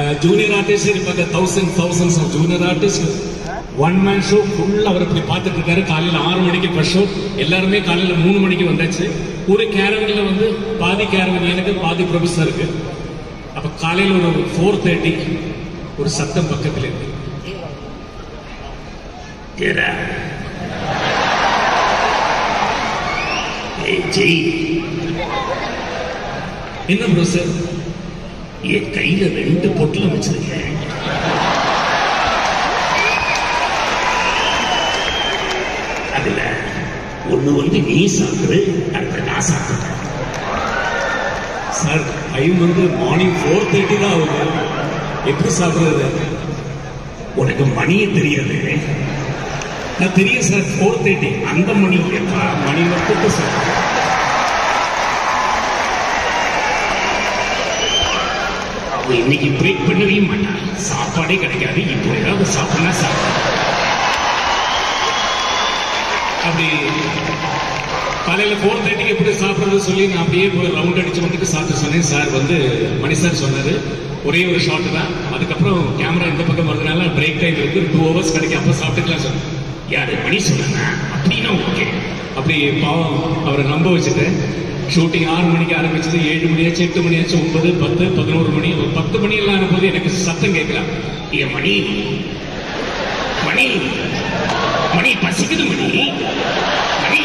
Junior artist இருப்பாங்க, thousands of junior artist. One man show full அவர் இப்படி பார்த்துட்டு இருக்காரு. காலையில் 6 மணிக்கு ஃபர்ஸ்ட் ஷோ, எல்லாருமே காலையில் 3 மணிக்கு வந்தாச்சு. ஒரு கேரவன்ல வந்து பாதி கேரவன் எனக்கு, பாதி ப்ரொஃபஸருக்கு. அப்ப காலையில் ஒரு 4:30 ஒரு சத்தம் பக்கத்தில் இருக்கு. என்ன ப்ரொஃபஸர்? என் கையில 2 பொட்டலம் வச்சிருக்கேன். அதுல ஒண்ணு வந்து நீ சாப்பிடு, அடுத்த நான் சாப்பிட்டேன். சார் டைம் வந்து மார்னிங் 4:30 தான் ஆகுது, எப்படி சாப்பிடுறது? உனக்கு மணியே தெரியாது. நான் தெரியும் சார், 4:30 அந்த மணி எப்பா மணி வந்து சார். அவ இன்னைக்கு பிரேக் பண்ணவே மாட்டான், சாப்பாடே கிடைக்காது, இப்போ ஏதாவது சாப்பிடனா சாப்பிட. அப்படி காலையில 4:30 எப்படி சாப்பிடுறது சொல்லி நான் அப்படியே போய் ரவுண்ட் அடிச்சு வந்துட்டு சாப்பிட்டு சொன்னேன். சார் வந்து மணி சார் சொன்னாரு ஒரே ஒரு ஷாட் தான், அதுக்கப்புறம் கேமரா இந்த பக்கம் வரதுனால பிரேக் டைம் இருக்கு, 2 hours கிடைக்கும், அப்ப சாப்பிட்டுக்கலாம் சொன்னேன். யாரு மணி சொன்னாங்க அப்படின்னா ஓகே. அப்படி பாவம் அவரை நம்ப வச்சுட்டேன். ஷூட்டிங் 6 மணிக்கு ஆரம்பிச்சது, 7 மணி ஆச்சு, 8 மணி ஆச்சு, 9, 10, 11 மணி, ஒரு 10 மணி எல்லாம் ஆனபோது எனக்கு சத்தம் கேட்கலாம். ஏன் மணி மணி மணி பசிக்குது மணி மணி.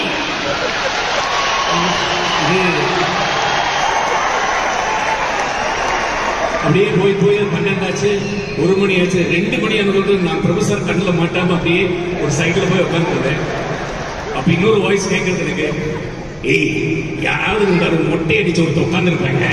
அப்படியே போய் 12 ஆச்சு, 1 மணி ஆச்சு, 2 மணி ஆனது. நான் ப்ரொஃபஸர் கண்ணில் மாட்டாம அப்படியே ஒரு சைடுல போய் உட்காந்துருந்தேன். அப்ப இன்னொரு வாய்ஸ் கேட்கறது எனக்கு, ஏய் யாராவது இருந்தாரு மொட்டை அடிச்சு ஒருத்தர் உட்காந்துருப்பாங்க,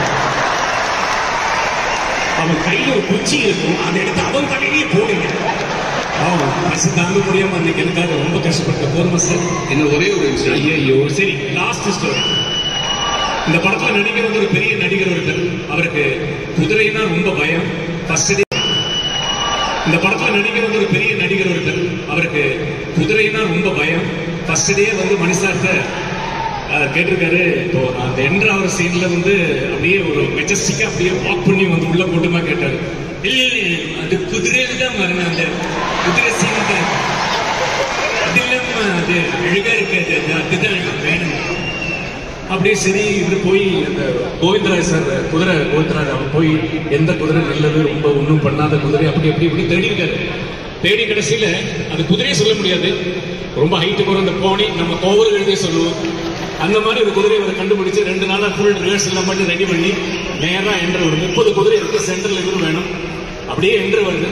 அவன் கையில ஒரு குச்சி இருக்கும், அதை எடுத்து அவன் தலையிலேயே போடுங்க. பசி தாங்க முடியாம அன்னைக்கு எனக்காக ரொம்ப கஷ்டப்பட்ட போதுமா சார். என்ன ஒரே ஒரு விஷயம். ஐயோ சரி, லாஸ்ட் ஸ்டோரி. இந்த படத்துல நடிகர் வந்து ஒரு பெரிய நடிகர் ஒருத்தர், அவருக்கு குதிரைனா ரொம்ப பயம். ஃபர்ஸ்ட் டே இந்த படத்துல நடிகர் வந்து ஒரு பெரிய நடிகர் ஒருத்தர், அவருக்கு குதிரைனா ரொம்ப பயம். ஃபர்ஸ்ட் டே வந்து மணிசார்ட்ட கேட்டிருக்காரு. இப்போ அந்த என்ட்ராவற சீன்ல வந்து அப்படியே ஒரு மெஜஸ்டிக்கா அப்படியே வாக் பண்ணி வந்து உள்ள போட்டுமா கேட்டாரு. இல்ல அது குதிரையில தான் வரணும், அந்த குதிரை சீன் தான், அது இல்லாம அது அழகா இருக்காது, அதுதான் வேணும். அப்படியே சரி இது போய் அந்த கோவிந்தராஜ் சார் குதிரை, கோவிந்தராஜ் அவர் போய் எந்த குதிரை நல்லது, ரொம்ப ஒன்றும் பண்ணாத குதிரை, அப்படி இப்படி தேடி இருக்காரு. தேடி கடைசியில அந்த குதிரையை சொல்ல முடியாது, ரொம்ப ஹைட்டு போற அந்த போனி நம்ம கோவூர் எழுதிய சொல்லுவோம். அந்த மாதிரி ஒரு குதிரை அவர் கண்டுபிடிச்சு 2 நாளா ஃபுல் ரிஹர்ஸ் எல்லாம் பண்ணி ரெடி பண்ணி நேரா என்ட்ரு ஒரு 30 குதிரை இருக்கு, சென்டர்ல இவரு வேணும். அப்படியே என்ட்ரு வருது.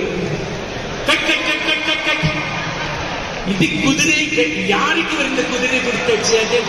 இது குதிரை யாருக்கு இந்த குதிரை கொடுத்து வச்சாது?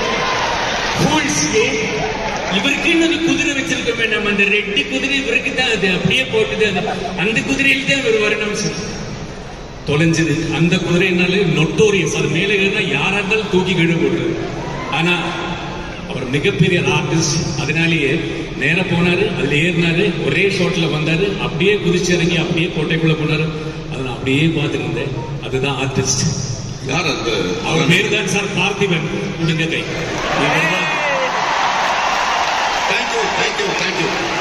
இவருக்கு இன்னொரு குதிரை வச்சிருக்கோமே நம்ம, அந்த 2 குதிரை இவருக்கு தான், அது அப்படியே போட்டுது, அந்த குதிரையில் தான் இவர் வரணும் சார். தொலைஞ்சது அந்த குதிரைனாலே நொட்டோரியஸ், அது மேலே ஏறினா யாரா இருந்தாலும் தூக்கி கீழே போடுறது. ஆனா அவர் மிகப்பெரிய ஆர்டிஸ்ட், அதனாலேயே நேர போனாரு, அதுல ஏறினாரு, ஒரே ஷாட்ல வந்தாரு, அப்படியே குதிச்சு இறங்கி அப்படியே கோட்டைக்குள்ள போனாரு. அதை நான் அப்படியே பார்த்துட்டு இருந்தேன். அதுதான் ஆர்டிஸ்ட். யார் அந்த? அவர் பேர் தான் சார் பார்த்திபன். கொடுங்க கை. தேங்க்யூ.